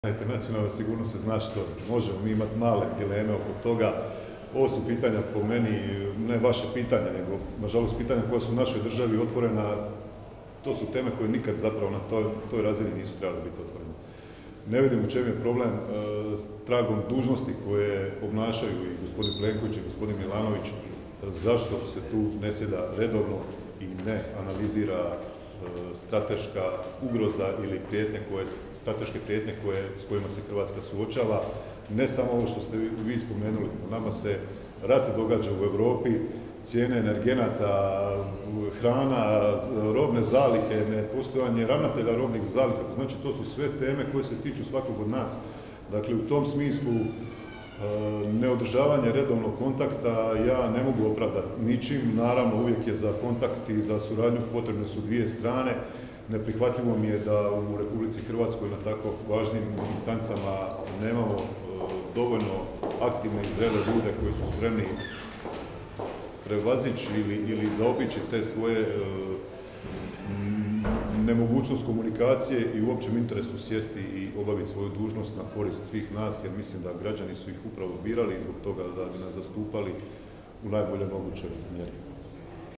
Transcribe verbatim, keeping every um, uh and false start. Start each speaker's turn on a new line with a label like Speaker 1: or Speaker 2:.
Speaker 1: Nacionalna sigurnost se zna što je. Možemo mi imati male dileme oko toga. Ovo su pitanja po meni, ne vaše pitanja, nego nažalost pitanja koja su u našoj državi otvorena. To su teme koje nikad zapravo na toj, toj razini nisu trebali biti otvorene. Ne vidim u čemu je problem s tragom dužnosti koje obnašaju i gospodin Plenković i gospodin Milanović, zašto se tu ne sjeda redovno i ne analizira strateška ugroza ili prijetnje koje, strateške prijetnje koje, s kojima se Hrvatska suočava. Ne samo ovo što ste vi spomenuli, nama se rat događa u Europi, cijene energenata, hrana, robne zalihe, nepostojanje ravnatelja robnih zaliha, znači to su sve teme koje se tiču svakog od nas. Dakle, u tom smislu neodržavanje redovnog kontakta ja ne mogu opravdati ničim. Naravno, uvijek je za kontakt i za suradnju potrebne su dvije strane. Neprihvatljivo mi je da u Republici Hrvatskoj na tako važnim instancama nemamo dovoljno aktivne i zrele ljude koji su spremni prevazići ili, ili zaobići te svoje nemogućnost komunikacije i u općem interesu sjesti i obaviti svoju dužnost na korist svih nas, jer mislim da građani su ih upravo birali i zbog toga da bi nas zastupali u najbolje mogućoj mjeri.